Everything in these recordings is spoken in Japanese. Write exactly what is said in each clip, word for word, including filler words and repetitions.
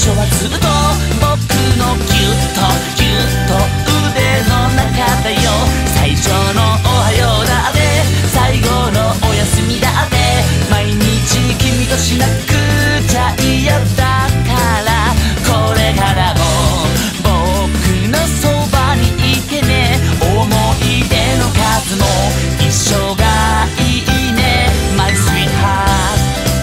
初はずっと僕のギュッとギュッと腕の中だよ。最初のおはようだって最後のおやすみだって毎日君としなくちゃ嫌だからこれからも僕のそばにいてね。思い出の数も一緒がいいね My sweetheart。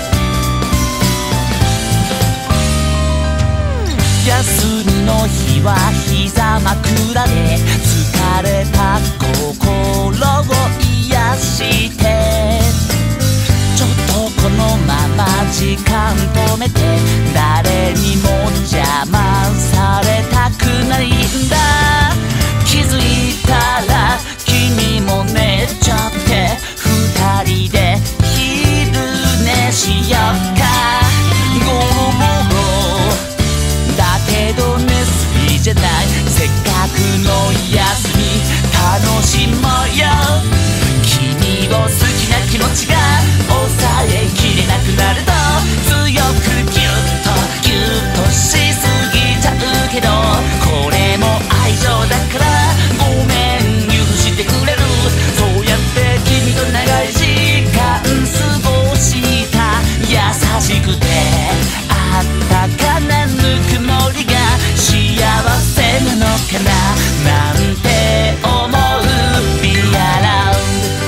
休みの日は膝枕で疲れた心を癒してちょっとこのまま時間止めて誰にも邪魔されたくないんだ。気づいたら君も寝ちゃって二人で昼寝しよっか。ゴロゴロだけど寝すぎじゃない。せっかくの休み楽しもうよ。君を好きな気持ちが抑えきれなくなると強くギュッとギュッとしすぎちゃうけどこれも愛情だからごめん許してくれる。そうやって君と長い時間過ごした優しくてあったかなぬくもりが幸せなのかななんて思う Be around。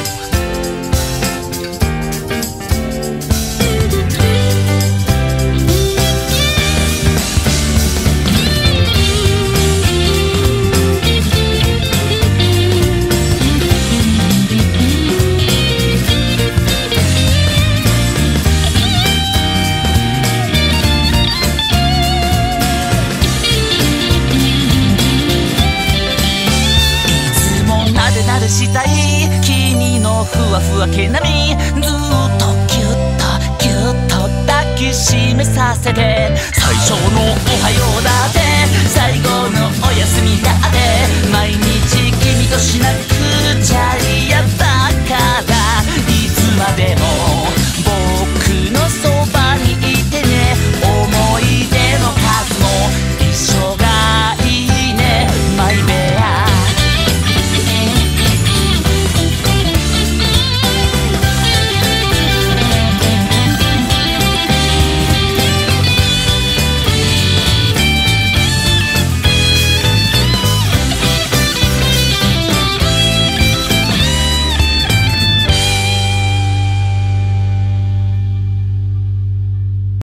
したい君のふわふわ毛並みずっとギュッとギュッと抱きしめさせて最初のおはようだって最後のおやすみだって毎日君としなく